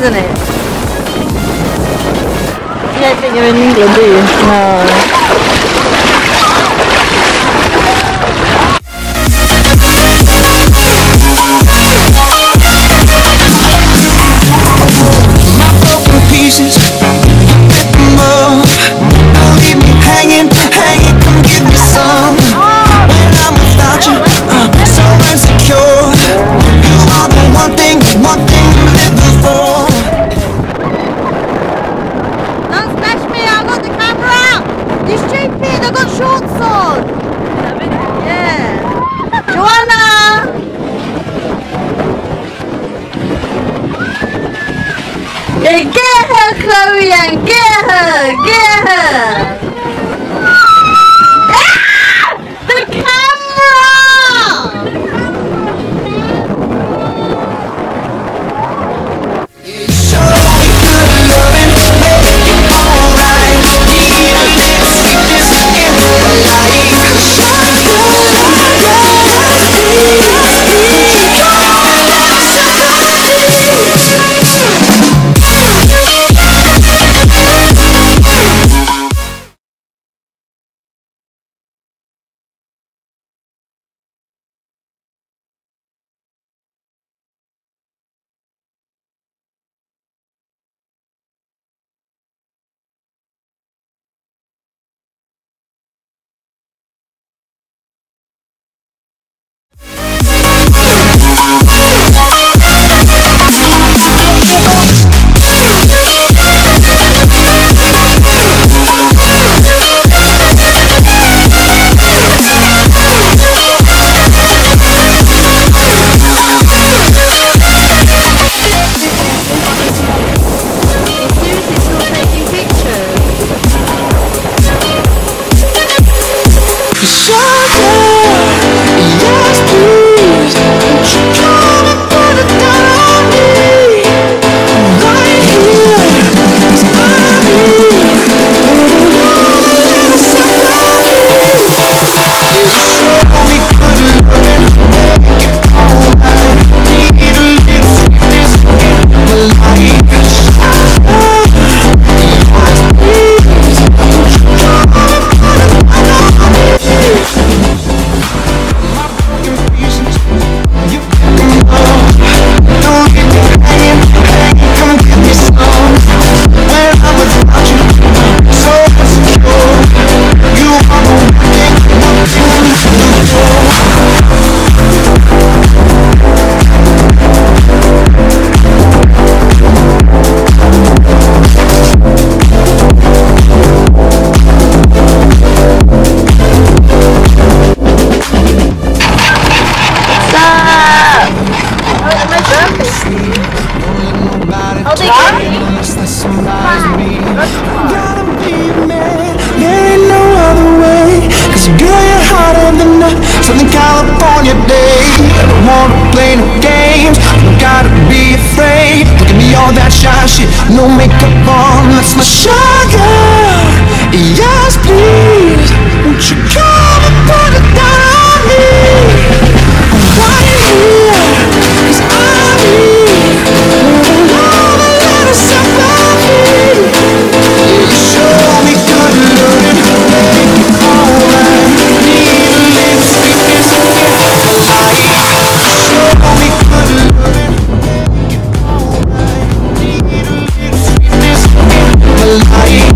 isn't it? You don't think you're in England, do you? No. Get her, Chloe, and get her, get her! Ah! The camera! So good loving, make it alright. Need a little sweetness in my life. Southern California day. I don't wanna play no games, I don't gotta be afraid. Look at me, all that shy shit, no makeup on, that's my sugar. Yes, please, won't you come and put it down on me? I'm right here, 'cause I need all the little stuff I need. You show me good loving, make it alright. Need a little sweetness in my life. Show me good loving, make it alright. Need a little sweetness in my life.